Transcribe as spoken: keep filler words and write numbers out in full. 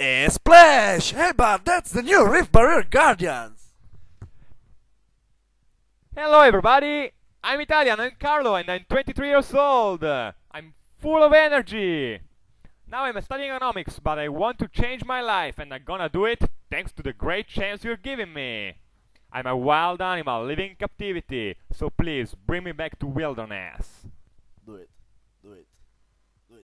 And splash! Hey, but that's the new Reef Barrier Guardians! Hello everybody! I'm Italian, I'm Carlo and I'm twenty-three years old. I'm full of energy. Now I'm studying economics, but I want to change my life and I'm gonna do it thanks to the great chance you're giving me. I'm a wild animal living in captivity, so please bring me back to wilderness. Do it.